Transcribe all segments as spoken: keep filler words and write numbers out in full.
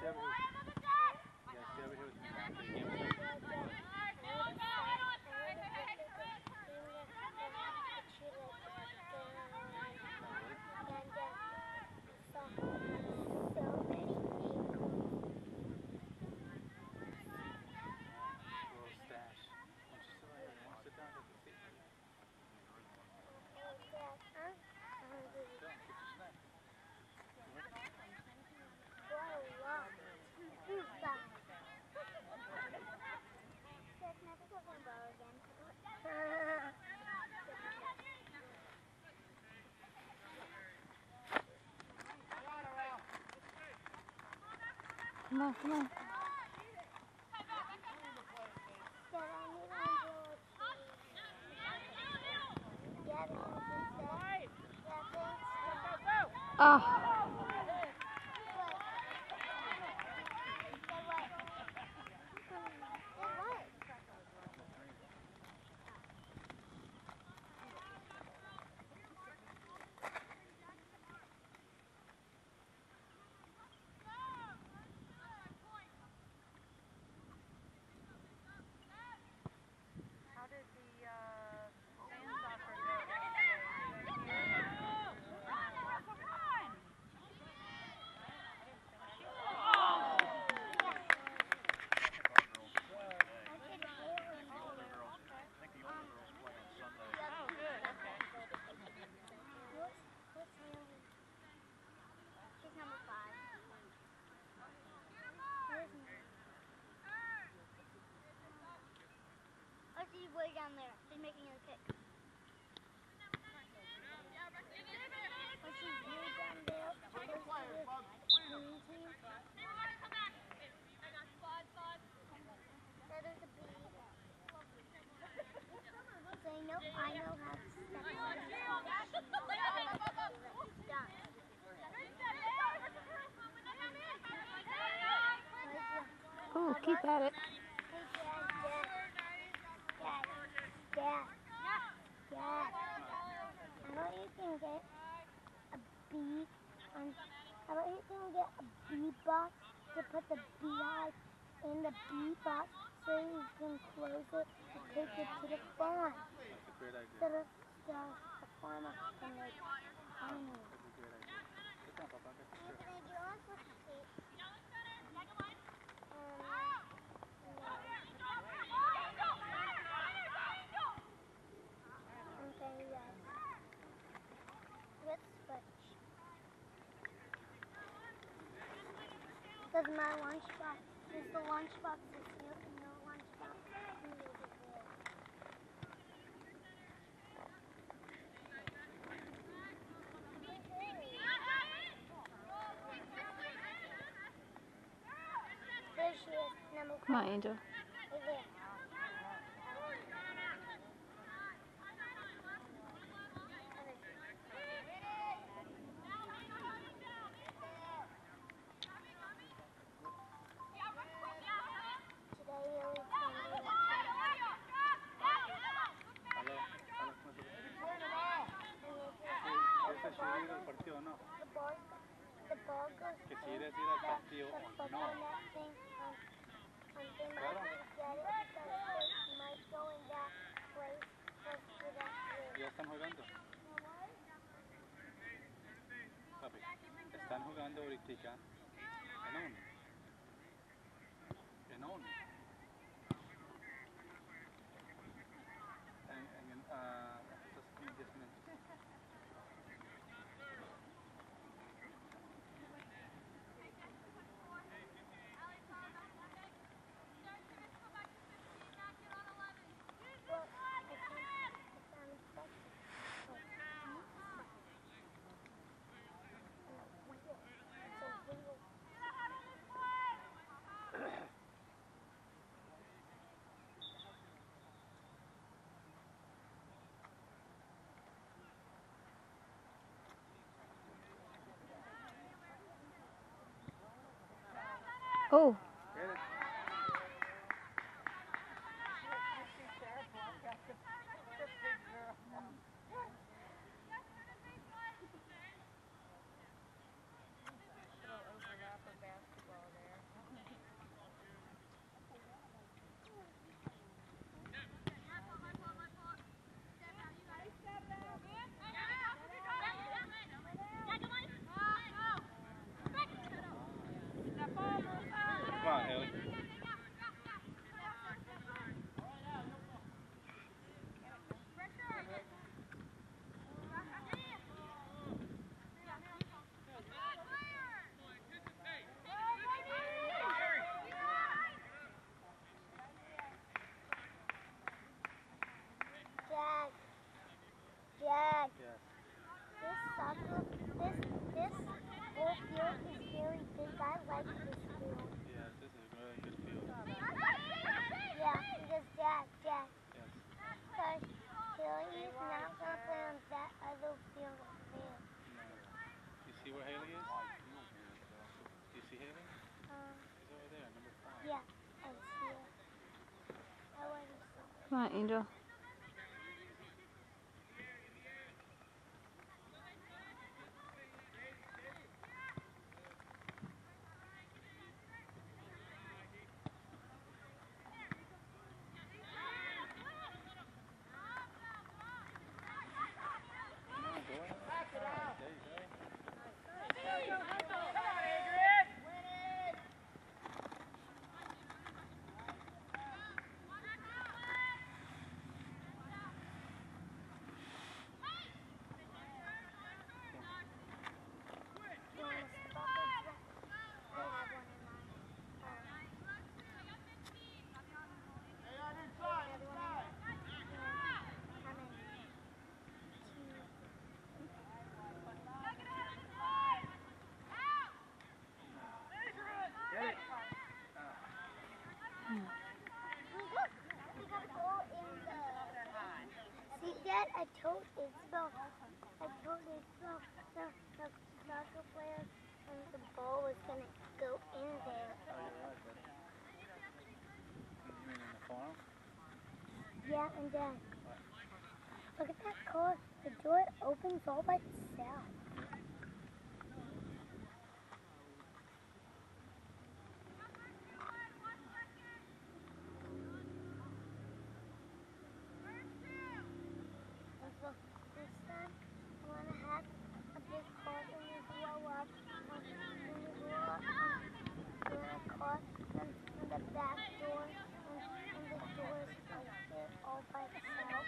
stay over here. Yeah, stay over here with me. The game starts. Come on, come on. Oh. She's way down there. She's making a kick. But she's way down there. Take a player, Bob. Green team. That is a B. Say no, I know how to step on it. Oh, keep at it. Dad, Dad, how about you can get a B on, how about you can get a B box to put the B I in the B box so you can close it and take it to the farm. That's a great idea. So the, the, the farmer can make honey. That's a great idea. Sit down, Papa. Get the chair. Anthony, do you want to see? Because my lunchbox, since the lunchbox is here and no lunchbox, I'm going to be there. There she is, number four. Come on, Angel. Right there. Ir al partido o no. Que si eres ir al partido o no. Claro. Ya están jugando. Papi, están jugando ahorita en uno. En uno. En, en, uh, just diez minutos. Oh. on, Haley. Jack, Jack, Yes. this soccer, this, this whole field is very big. I like this field. Yes, this is a really good field. Yeah, because Jack, Jack, Yes. because Haley's not going to play on that other field over there. You see where Haley is? Do you see Haley? Um, She's over there, number five. yeah, I see it. I already saw it. Come on, Angel. Dad, I told Isabel, I told Isabel the, the soccer players and the ball was going to go in there. Oh, you're right, buddy. You mean in the farm? Yeah, and Dad, look at that car. The door opens all by itself. This time, I want to have a big car when you grow up. Um, when you grow up, um, do a car and, and the back door and, and the doors like they're all by itself.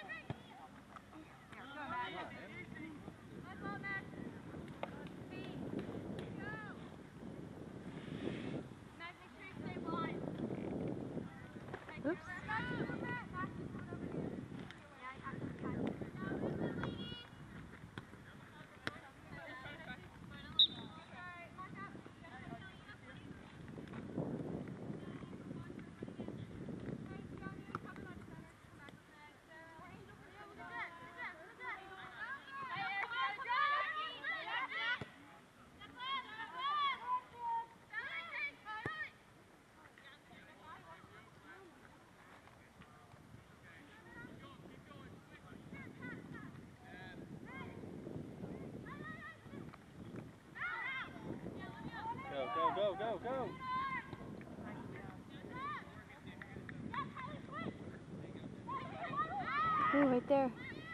Oops. Go, go, go, go! Ooh, right there.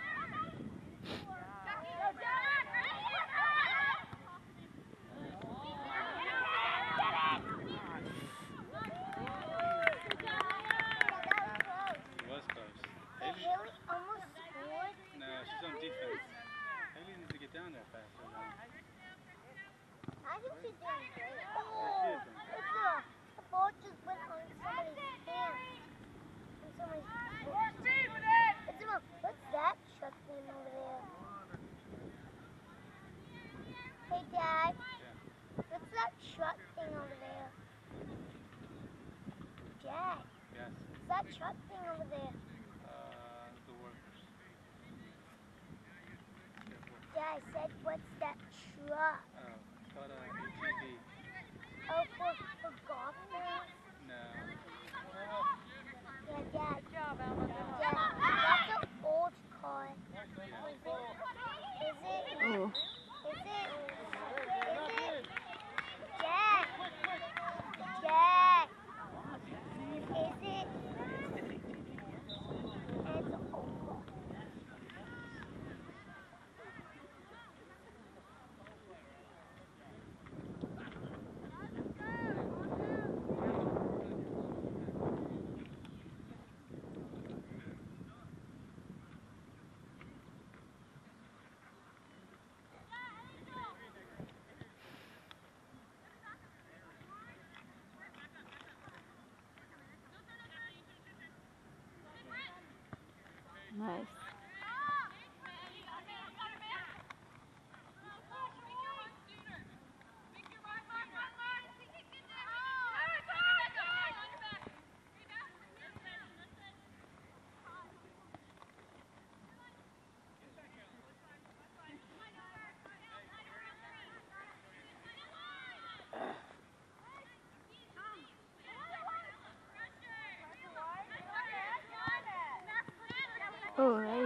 It was close. Hey, Haley? Haley almost scored. No, she's on defense. Haley needs to get down there faster. Now. I think she's doing great. Yeah, Oh, she is doing it's a, the ball just went on somebody's hand. On somebody's It's a, what's that truck thing over there? Hey, Dad. Yeah. What's that truck thing over there? Dad. Yes. What's that truck thing over there? Uh, the workers. Dad, I said, what's that truck? Oh, it's called a A T V. Oh, for, for golf players? No. Yeah, Dad. Good job, Alma. Dad, that's an old car. Yeah. Is it? Is it? Ooh. Is it? Is it? Jack! Jack! Is it? It's old.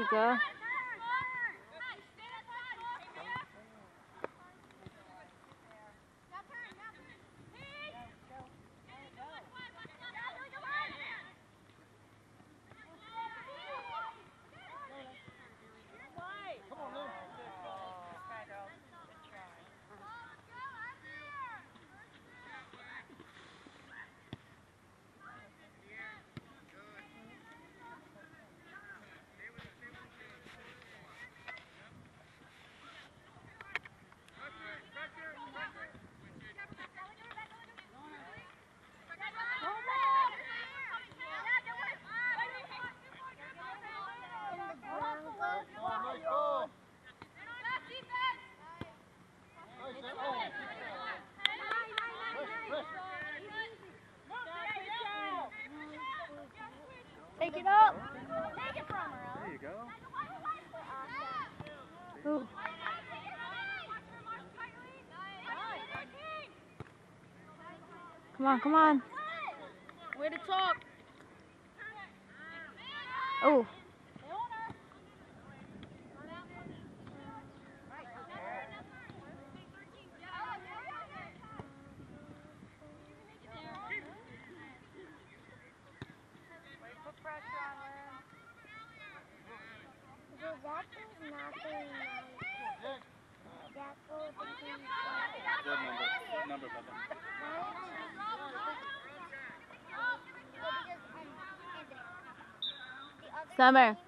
you go. Take it up. Take it from her. There you go. Ooh. Come on, come on. Way to talk. Oh. That is not very nice. That goes between Good number. Good number, Bubba. Summer.